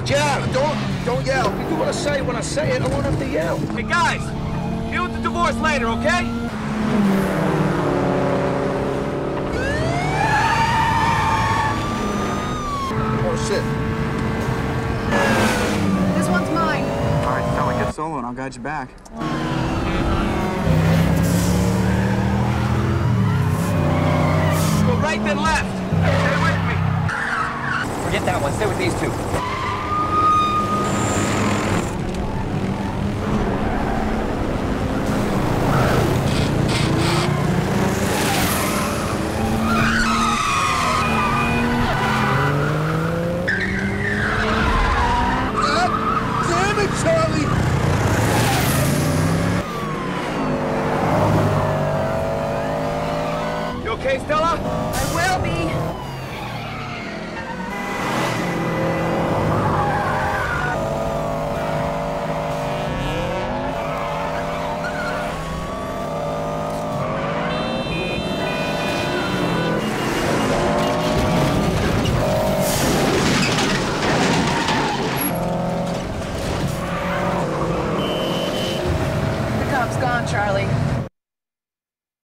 Yeah, don't yell. You do what I say when I say it. I won't have to yell. Hey, guys! Deal with the divorce later, okay? Oh, shit. This one's mine. All right, fella, get solo and I'll guide you back. Go right, then left. Stay with me. Forget that one. Stay with these two. Damn it, Charlie! You okay, Stella? I will be. The cop's gone, Charlie.